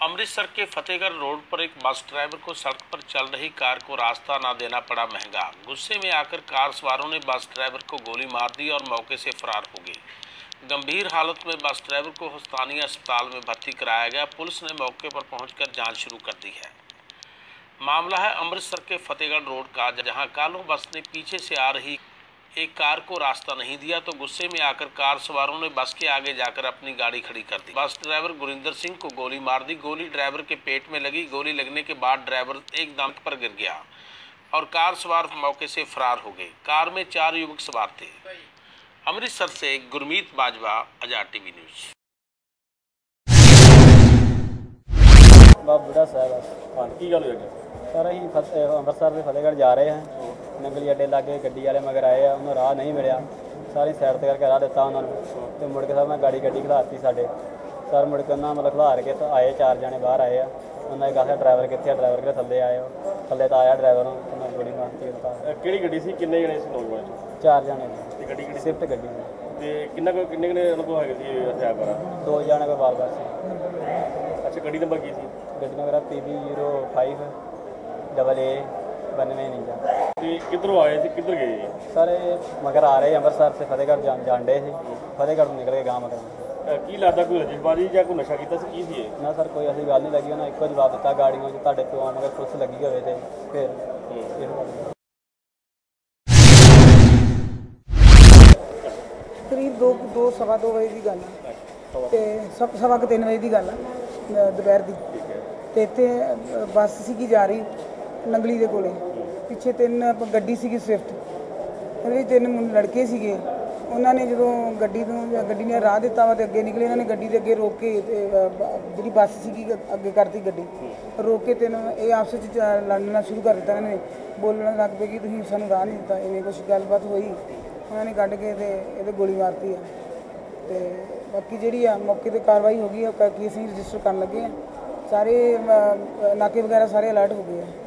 अमृतसर के फतेहगढ़ रोड पर एक बस ड्राइवर को सड़क पर चल रही कार को रास्ता न देना पड़ा महंगा। गुस्से में आकर कार सवारों ने बस ड्राइवर को गोली मार दी और मौके से फरार हो गए। गंभीर हालत में बस ड्राइवर को स्थानीय अस्पताल में भर्ती कराया गया। पुलिस ने मौके पर पहुंचकर जांच शुरू कर दी है। मामला है अमृतसर के फतेहगढ़ रोड का, जहां कालो बस ने पीछे से आ रही एक कार को रास्ता नहीं दिया तो गुस्से में आकर कार सवारों ने बस के आगे जाकर अपनी गाड़ी खड़ी कर दी। बस ड्राइवर गुरिंदर सिंह को गोली मार दी। गोली ड्राइवर के पेट में लगी। गोली लगने के बाद ड्राइवर एकदम पर गिर गया और कार सवार मौके से फरार हो गए। कार में 4 युवक सवार थे। अमृतसर से गुरमीत बाजवा, आजाद टीवी न्यूज। बुढ़ा साहब की गल सर अं अमृतसर से फतेहगढ़ जा रहे हैं। नंगली अड्डे लागे गड्डी वाले मगर आए आ, उन्होंने राह नहीं मिले। सारी साइड से करके राह दिता उन्होंने तो मुड़ के सर मैं गाड़ी खिलाती साढ़े सर मुड़ के उन्होंने मतलब खिलार के तो आए 4 जने बाहर आए आ। उन्होंने कहा ड्राइवर कितने ड्राइवर के थले आए थले तो आया ड्राइवर उन्होंने गोली मारती। किहड़ी गड्डी सी किन्ने जने सी नौजवान? 4 जने गड्डी स्विफ्ट गड्डी ते किन्ने अनुभव है सी हथियार वाला? 2 जने को बार सी। अच्छा गड्डी नंबर की सी? गड्डी नंबर PB05 AA 92 नहीं किधरों आए थे किधर गए सर? मगर आ रहे अमृतसर से फतेहगढ़ जान डे थे। फतेहगढ़ निकल के गाँव मगर की लगता कोई रजिशबाजी या कोई नशा किया की सी? ना सर कोई ऐसी गल नहीं लगी। उन्हें एको जवाब दिता गाड़ियों तुहाडे प्यो मगर पुलिस लगी हुए थे फिर करीब 2 सवा 2 बजे की गल है तो सवा 3 बजे की गल है दोपहर की। तो इतने बस सी जा रही नंगली के कोले पिछे 3 गड्डी सी स्विफ्ट। ਉਹਦੇ 3 लड़के ਸੀਗੇ। ਉਹਨਾਂ ਨੇ ਜਦੋਂ ਗੱਡੀ ਨੇ ਰਾਹ ਦਿੱਤਾ ਵਾ ਤੇ ਅੱਗੇ ਨਿਕਲੇ। ਇਹਨਾਂ ਨੇ ਗੱਡੀ ਦੇ ਅੱਗੇ ਰੋਕ ਕੇ ਜਿਹੜੀ ਬੱਸ ਸੀਗੀ ਅੱਗੇ ਕਰਤੀ ਗੱਡੀ ਰੋਕ ਕੇ ਇਹ ਆਪਸ ਵਿੱਚ ਲੜਨਾ ਸ਼ੁਰੂ ਕਰ ਦਿੱਤਾ। ਇਹਨਾਂ ਨੇ ਬੋਲਣ ਲੱਗ ਪਏ ਕਿ ਤੁਸੀਂ ਸਾਨੂੰ ਰਾਹ ਨਹੀਂ ਦਿੱਤਾ। ਇਵੇਂ ਕੁਛ ਗੱਲਬਾਤ ਹੋਈ। ਉਹਨਾਂ ਨੇ ਕੱਢ ਕੇ ਤੇ ਇਹਦੇ ਗੋਲੀ ਮਾਰਤੀ ਆ ਤੇ ਬਾਕੀ ਜਿਹੜੀ ਆ ਮੌਕੇ ਤੇ ਕਾਰਵਾਈ ਹੋ ਗਈ ਆ। ਕੇਸ ਅਸੀਂ ਰਜਿਸਟਰ ਕਰਨ ਲੱਗੇ ਆ। ਸਾਰੇ ਨਾਕੇ ਵਗੈਰਾ ਸਾਰੇ ਅਲਰਟ ਹੋ ਗਏ ਆ।